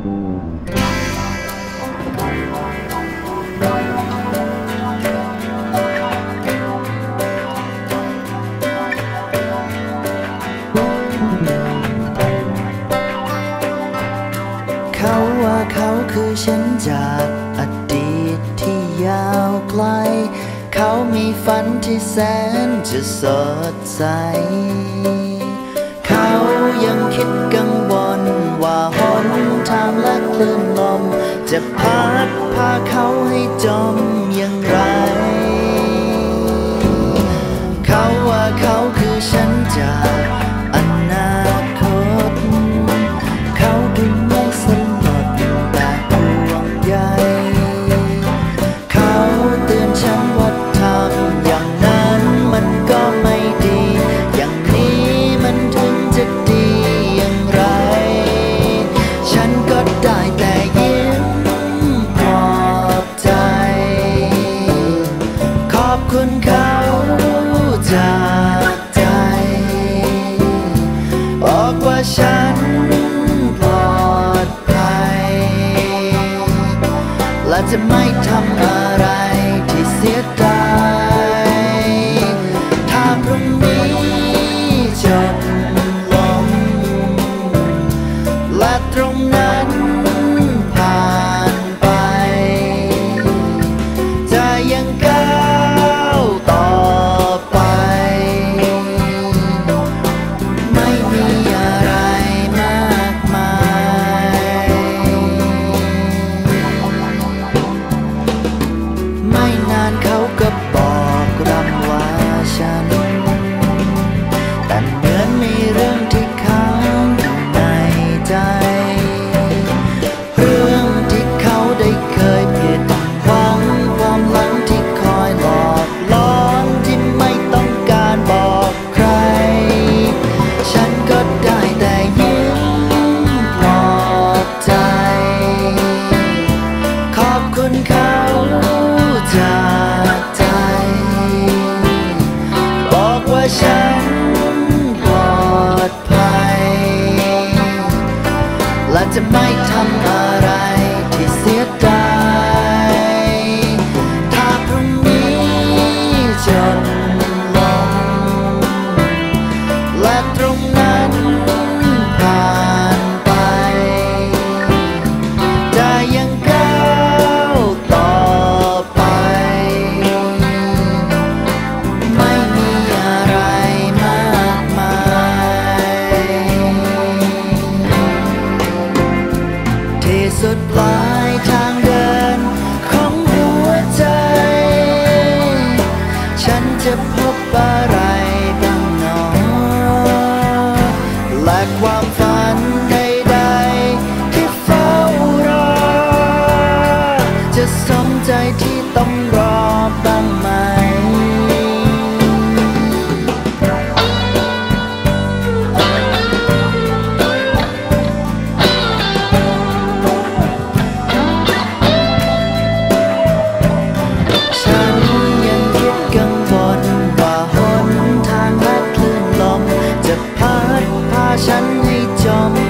เขาว่าเขาคือฉันจากอดีตที่ยาวไกลเขามีฝันที่แสนจะสดใสเขายังคิดกังวลว่าหนทางและคลื่นลมจะพัดพาเขาให้จมอย่างไรเขาว่าเขาคือฉันจากอนาคตเขาดูไม่สลดแต่ห่วงใยเขาเตือนฉันว่าทำอย่างนั้นมันก็ไม่ดีอย่างนี้มันถึงจะดีอย่างไรฉันก็ได้แต่ยิ้มปลอบใจขอบคุณเขาจากใจบอกว่าฉันปลอดภัยและจะไม่ทำอะไรที่เสียดายถ้าพรุ่งนี้จบลงและตรงนั้นผ่านไปจะยังก้าวต่อไปไม่มีอะไรมากมายไม่นานเขาก็บอกรำว่าฉันแต่เหมือนมีเรื่องที่ค้างอยู่ในใจเรื่องที่เขาได้เคยผิดหวังความหลังที่คอยหลอกล้อนที่ไม่ต้องการบอกใครฉันก็ได้แต่ยิ้มปลอบใจขอบคุณเขาจากใจบอกว่าฉันปลอดภัยและจะไม่ทำอะไรที่เสียดายถ้าพรุ่งนี้จบลงและตรงนั้นผ่านไปจะยังก้าวต่อไปไม่มีอะไรมากมายที่สุดปลายทางเดินของหัวใจฉันจะพบอะไรบ้างหนอและความฝันใดๆที่เฝ้ารอจะสมใจที่ต้องรอบ้างไหมฉันยังคิดกังวลว่าหนทางและคลื่นลมจะพัดพาฉันให้จม